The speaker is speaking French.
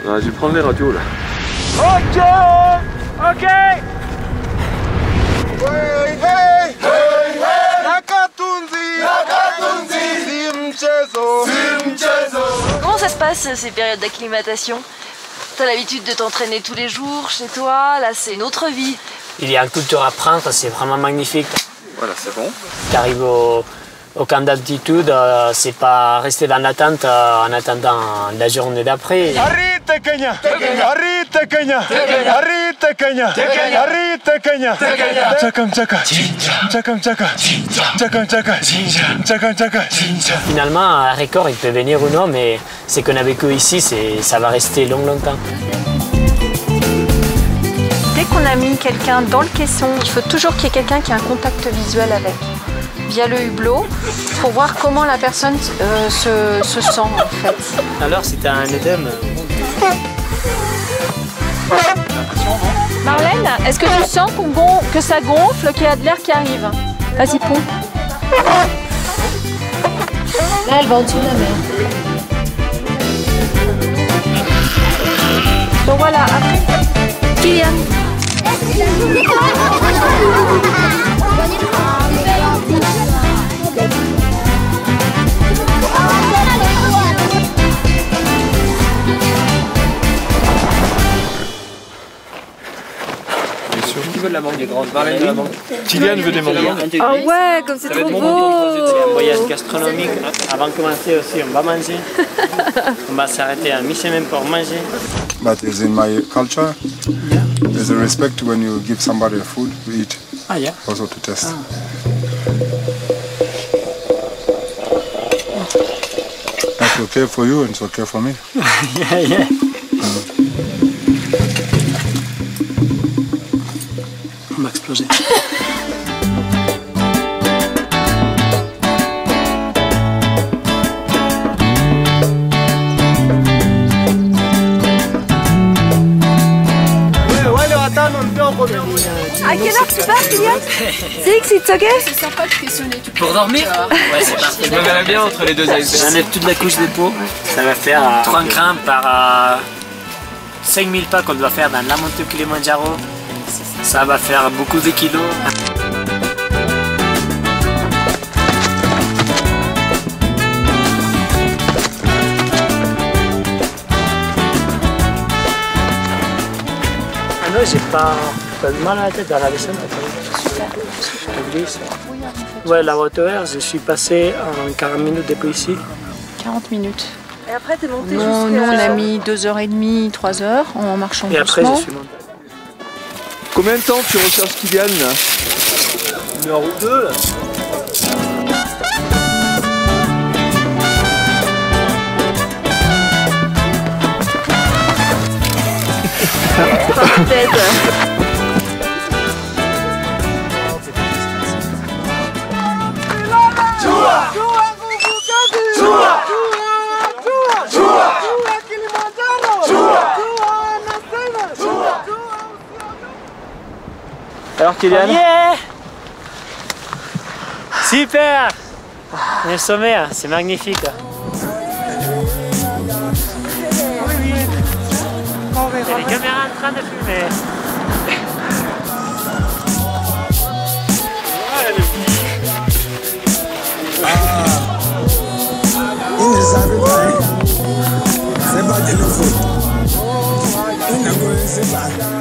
On a dû prendre les radios là. Ok. Ok. Hey, hey, hey, hey. Nakatunzi, Simchezo. Comment ça se passe ces périodes d'acclimatation? T'as l'habitude de t'entraîner tous les jours chez toi, là c'est une autre vie. Il y a une culture à prendre, c'est vraiment magnifique. Voilà, c'est bon. Tu arrives au camp d'altitude, c'est pas rester dans l'attente en attendant la journée d'après. Arrête Kenya. Arrête Kenya. Arrête Kenya. Arrête Kenya. Chakam chaka. Chakam chaka. Chakam chaka. Chakam chaka. Finalement, un record, il peut venir ou non, mais ce qu'on a vécu ici, ça va rester longtemps. Dès qu'on a mis quelqu'un dans le caisson, il faut toujours qu'il y ait quelqu'un qui ait un contact visuel avec, via le hublot, pour voir comment la personne se sent en fait. Alors, si tu as un œdème... Marlène, est-ce que tu sens que ça gonfle, qu'il y a de l'air qui arrive? Vas-y, pompe. Là elle va en dessous de la mer. Donc voilà, après, Kylian. Qui veut de la mangue des grandes? Marlène de la mangue. Kylian veut des mangues. Ah ouais, comme c'est trop beau. C'est un voyage gastronomique. Avant de commencer aussi, on va manger. On va s'arrêter à mi-chemin pour manger. But it's in my culture. There's a respect when you give somebody a food to eat. Ah, yeah. Also to test. That's okay for you and it's okay for me. Yeah, yeah. On va exploser. À quelle heure tu pars, Kylian? Six, it's okay? C'est sympa de frissonner. Pour dormir? Ouais, c'est parfait. Je me verrais bien entre les deux icebergs. J'enlève toute la couche de peau. Ça va faire 3 grammes par 5000 pas qu'on doit faire dans la montée Kilimanjaro. Ça va faire beaucoup de kilos. Ah non, j'ai pas mal à la tête dans la descente. Je te glisse. Ouais, la hauteur, je suis passé en 40 minutes depuis ici. 40 minutes. Et après t'es monté Nous, on a mis 2h30, 3h en marchant Et après, doucement. je suis monté. Combien de temps tu recherches Kylian là? 1 heure ou 2 là. Alors Kylian? Yeah! Super! Le sommet, c'est magnifique. Il y a les caméras en train de filmer. C'est pas de nouveau.